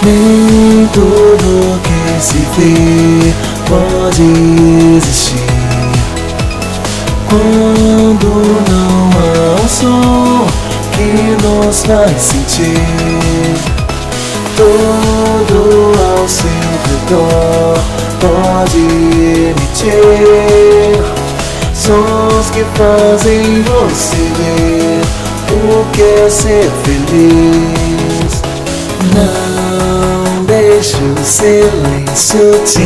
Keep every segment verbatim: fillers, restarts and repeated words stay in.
Nem tudo que se vê pode existir. Quando não há um som que nos faz sentir, tudo ao seu redor pode emitir sons que fazem você ver o que é ser feliz. Não deixe o silêncio te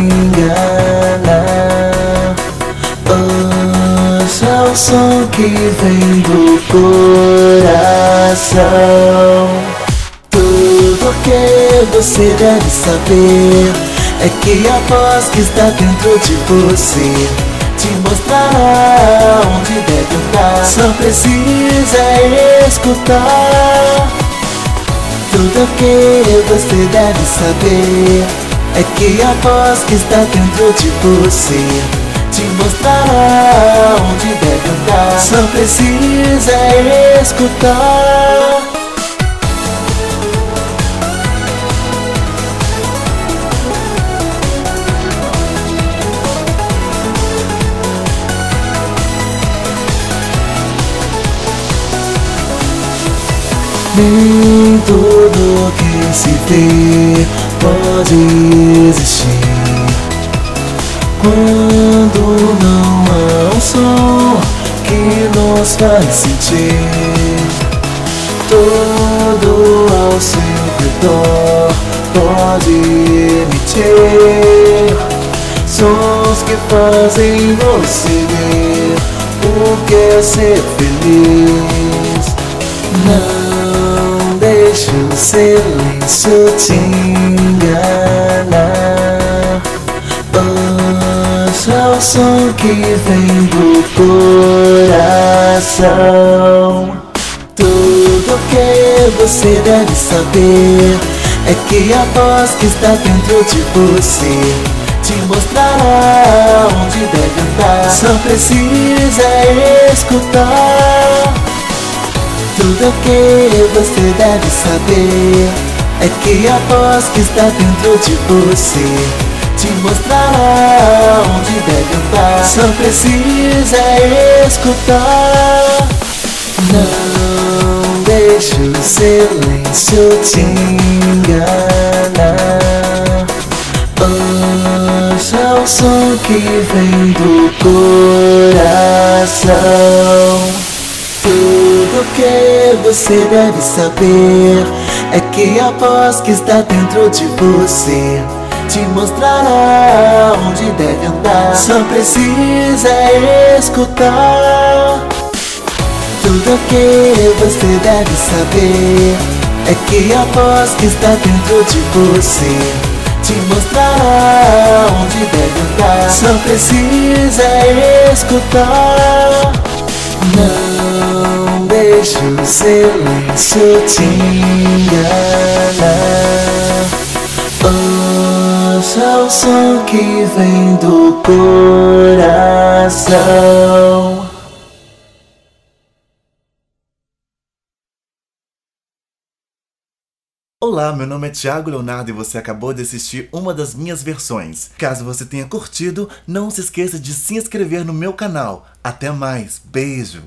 enganar. Ouça o som que vem do coração. Tudo que você deve saber é que a voz que está dentro de você te mostrará onde deve andar. Só precisa escutar. Tudo que você deve saber é que a voz que está dentro de você te mostrará onde deve andar. Só precisa escutar. Nem tudo que se vê pode existir. Quando não há um som que nos faz sentir, tudo ao seu redor pode emitir sons que fazem você ver o que é ser feliz. Não deixe o silêncio te enganar. Ouça o som que vem do coração. Tudo que você deve saber é que a voz que está dentro de você te mostrará onde deve andar. Só precisa escutar. Tudo que você deve saber é que a voz que está dentro de você te mostrará onde deve andar. Só precisa escutar. Não deixe o silêncio te enganar. Ouça o som que vem do coração. Tudo que você deve saber é que a voz que está dentro de você te mostrará onde deve andar. Só precisa escutar. Tudo que você deve saber é que a voz que está dentro de você te mostrará onde deve andar. Só precisa escutar. Não deixe o silêncio te enganar. Ouça o som que vem do coração. Olá, meu nome é Thiago Leonardo e você acabou de assistir uma das minhas versões. Caso você tenha curtido, não se esqueça de se inscrever no meu canal. Até mais, beijo!